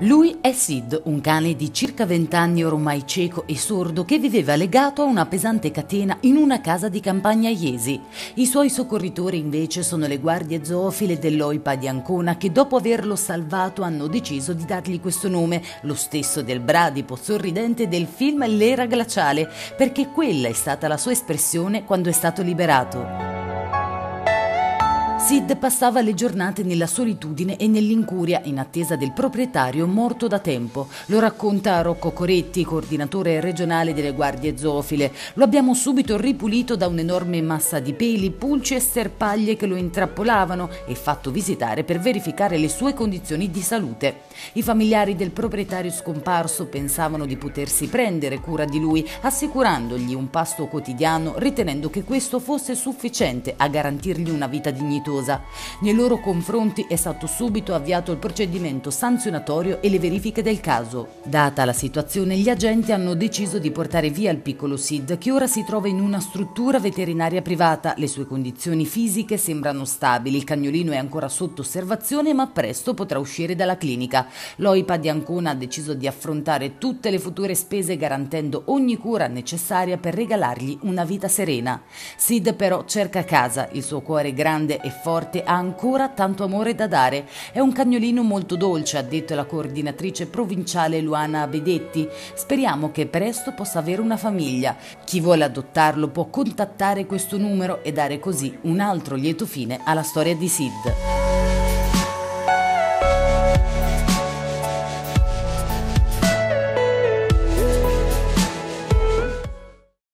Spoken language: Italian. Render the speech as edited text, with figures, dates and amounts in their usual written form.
Lui è Sid, un cane di circa 20 anni ormai cieco e sordo che viveva legato a una pesante catena in una casa di campagna a Jesi. I suoi soccorritori invece sono le guardie zoofile dell'OIPA di Ancona che dopo averlo salvato hanno deciso di dargli questo nome, lo stesso del bradipo sorridente del film L'era glaciale, perché quella è stata la sua espressione quando è stato liberato. Sid passava le giornate nella solitudine e nell'incuria in attesa del proprietario morto da tempo. Lo racconta Rocco Coretti, coordinatore regionale delle guardie zoofile. Lo abbiamo subito ripulito da un'enorme massa di peli, pulci e sterpaglie che lo intrappolavano e fatto visitare per verificare le sue condizioni di salute. I familiari del proprietario scomparso pensavano di potersi prendere cura di lui, assicurandogli un pasto quotidiano, ritenendo che questo fosse sufficiente a garantirgli una vita dignitosa. Nei loro confronti è stato subito avviato il procedimento sanzionatorio e le verifiche del caso. Data la situazione, gli agenti hanno deciso di portare via il piccolo Sid, che ora si trova in una struttura veterinaria privata. Le sue condizioni fisiche sembrano stabili, il cagnolino è ancora sotto osservazione ma presto potrà uscire dalla clinica. L'OIPA di Ancona ha deciso di affrontare tutte le future spese garantendo ogni cura necessaria per regalargli una vita serena. Sid però cerca casa, il suo cuore grande e forte ha ancora tanto amore da dare. È un cagnolino molto dolce, ha detto la coordinatrice provinciale Luana Bedetti. Speriamo che presto possa avere una famiglia. Chi vuole adottarlo può contattare questo numero e dare così un altro lieto fine alla storia di Sid.